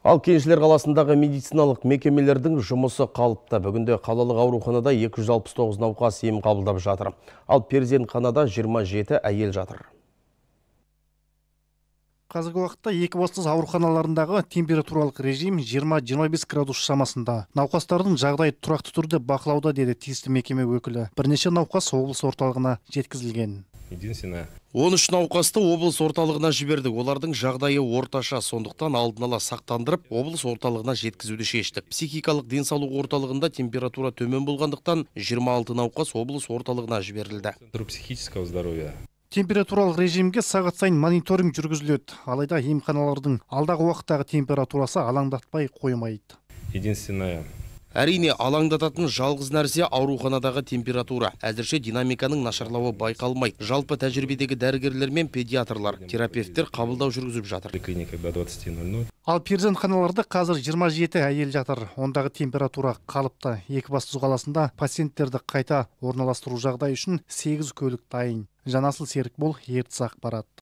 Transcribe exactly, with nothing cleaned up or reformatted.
Ал Кеншілер қаласындағы медициналық мекемелердің жұмысы қалыпты. Бүгінде қалалық ауруханада екі жүз алпыс тоғыз науқас ем қабылдап жатыр. Ал перзентханада жиырма жеті әйел жатыр. Қазіргі уақытта екібастұз ауруханаларындағы температуралық режим жиырма жиырма бес градус шамасында. Науқастардың жағдайы тұрақты түрде бақылауда, деді тиісті мекеме өкілі. Бірнеше науқас облыс орталығына жеткізілген. он үш науқасты облыс орталығына жібердік. Олардың жағдайы орташа, сондықтан алдын ала сақтандырып, облыс орталығына жеткізуді шештік. Психикалық денсаулық орталығында температура төмен болғандықтан жиырма алты науқас облыс орталығына жіберілді. Психического здоровья. Температуралық режимге сағат сайын мониторинг жүргізіледі. Алайда емханалардың алдағы уақыттағы температурасы алаңдатпай қоймайды. Единственное, Әрине, алаңдататын жалғыз нәрсе ауруханадағы температура. Әзірше динамиканың нашарлауы байқалмайды. Жалпы тәжірибедегі дәрігерлер мен педиатрлар, терапевттер қабылдау жүргізіп жатыр. клиника до двадцати ноль-ноль. Ал перзентханаларда қазір жиырма жеті әйел жатыр. Ондағы температура қалыпты. Екібастұз қаласында пациенттерді қайта орналастыру жағдайы үшін сегіз көлік дайын. Жанасыл Серікбол, Ертіс ақпарат.